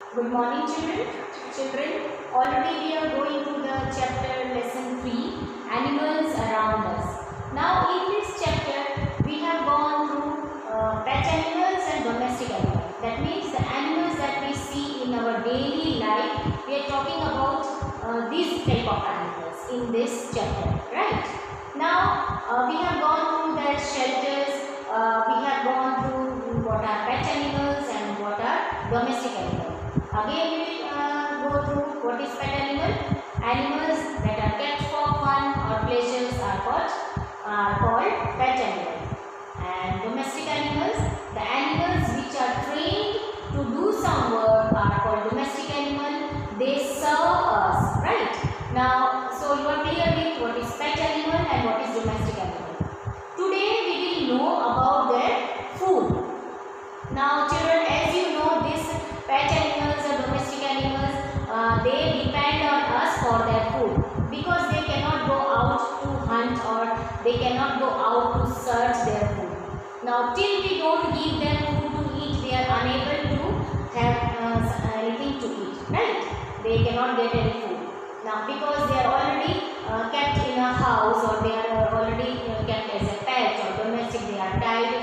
Good morning, children. Already we are going to the chapter lesson 3, animals around us. Now in this chapter we have gone through pet animals and domestic animals. That means the animals that we see in our daily life. We are talking about these type of animals in this chapter, right? Now we have gone through their shelters. We have gone through what are pet animals and what are domestic animals. Again we will go through what is pet animal. Animals that are kept for fun or pleasures are called pet animals. And domestic animals, the animals which are trained to do some work are called domestic animal. They serve us, right? Now, so you are clear with what is pet animal and what is domestic animal. Today we will know about their food. Now children, as you know, these pet animals or domestic animals, they depend on us for their food because they cannot go out to hunt or they cannot go out to search their food. Now till we don't give them food to eat, they are unable to have anything to eat, right? They cannot get any food. Now because they are already kept in a house or they are already kept as a pet or domestic, they are tied.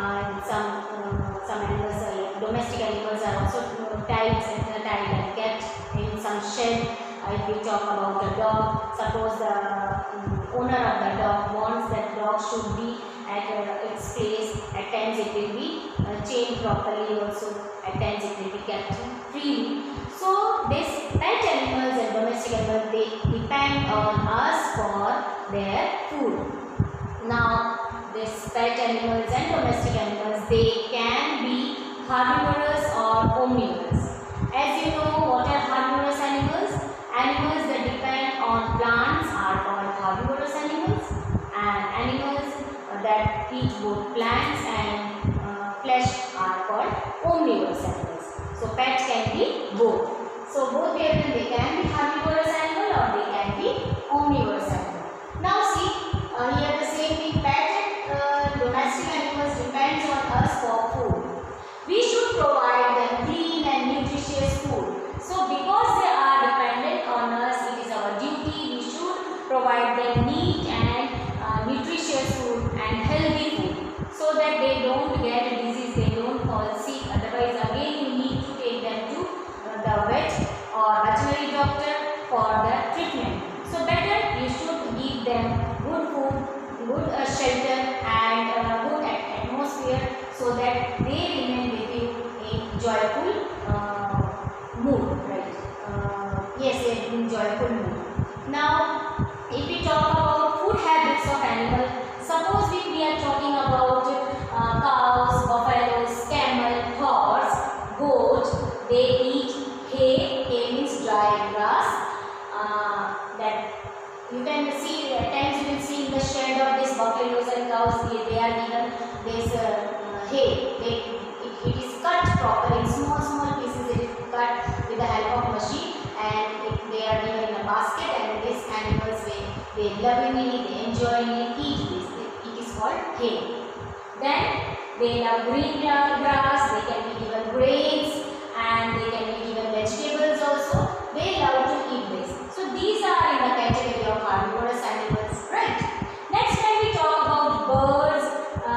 Some animals, domestic animals are also tied and kept in some shed. If we talk about the dog, suppose the owner of the dog wants that dog should be at its place. At times it will be chained properly also. At times it will be kept freely. So these pet animals and domestic animals, they depend on us for their food. Now these pet animals and domestic animals, they can be herbivorous or omnivorous. As you know, what are herbivorous animals? Animals that depend on plants are called herbivorous animals, and animals that eat both plants and flesh are called omnivorous animals. So pet can be both. So both they can be herbivorous animal or they can be omnivorous animal. Now see, here the same thing, pet and domestic animals depends on us for food. We should provide them clean and nutritious food. So because they are dependent on us, it is our duty, we should provide them neat and nutritious food and healthy food so that they don't get a disease, they don't fall sick. Otherwise again you need to take them to the vet or veterinary doctor for the treatment. So better you should give them good food, good shelter and good atmosphere so that they remain with you in joyful mood, right? Yes, in joyful mood. Now, if we talk about food habits of animals, suppose we are talking about cows, buffaloes, camel, horse, goat, they eat hay. Hay means dry grass. That you can see, at times you will see in the shed of these buffaloes and cows, they are given this hay. It is cut properly in small pieces. It is cut with the help of machine and they are given in a basket, and these animals, they lovingly, they enjoyingly eat this. It is called hay. Then they love green grass, they can be given grains and they can be given vegetables also. They love to eat this. So these are in the category of herbivorous animals, right? Next, when we talk about birds,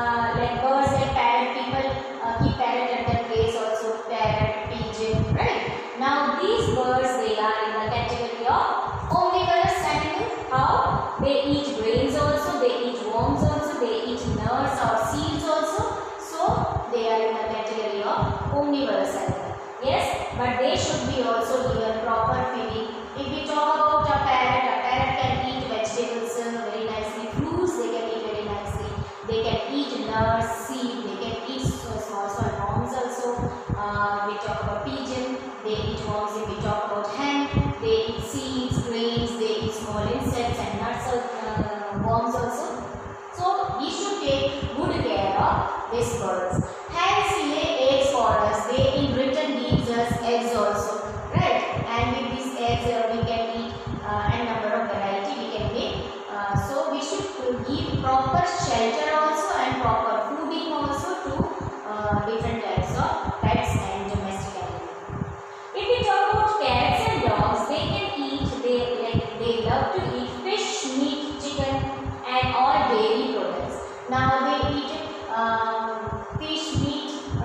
like parrot, people keep parrot at their place also, parrot, pigeon, right? Now these birds, they are in the category of omnivorous animals. How? They eat grains also, they eat worms also, they eat nuts or seeds also. So they are in the category of omnivorous animals. Yes, but they should be also given proper feeding. If we talk about a parrot can eat vegetables very nicely, fruits they can eat very nicely, they can eat nuts, seeds, they can eat small worms also. We talk about pigeon, they eat worms. If we talk about hen, they eat seeds, grains, they eat small insects and nuts, worms also. So we should take good care of these birds. Hens lay eggs for us, they in return gives us eggs also, right? And with these eggs we can eat a number of variety we can make. So we should give proper shelter also and proper fooding also to different types of pets and domestic animals. It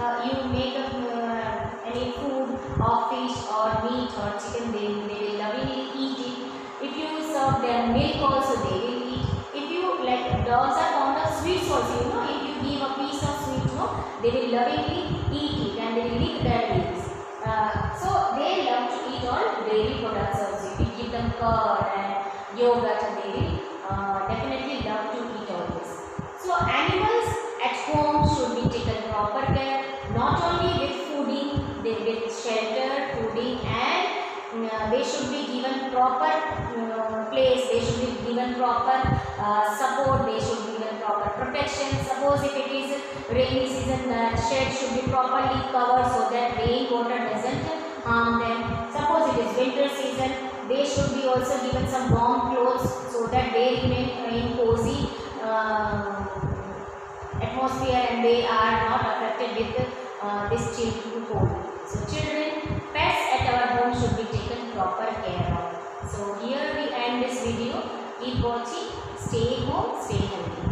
you make any food or fish or meat or chicken, they will lovingly eat it. If you serve them milk also, they will eat. If you, like dogs are fond of sweets also, you know, if you give a piece of sweet, you know, they will lovingly eat it and they will lick their lips. So they love to eat all dairy products also. If you give them curd and yogurt, they will definitely love to eat all this. So animals at home should be taken proper care, not only with fooding, they with shelter, fooding, and they should be given proper place, they should be given proper support, they should be given proper protection. Suppose if it is rainy season, the shed should be properly covered so that rain water doesn't harm them. Suppose it is winter season, they should be also given some warm clothes so that they remain in cozy atmosphere and they are not affected with this chill cold. So children, pets at our home should be taken proper care of. So here we end this video. Keep watching. Stay home, stay healthy.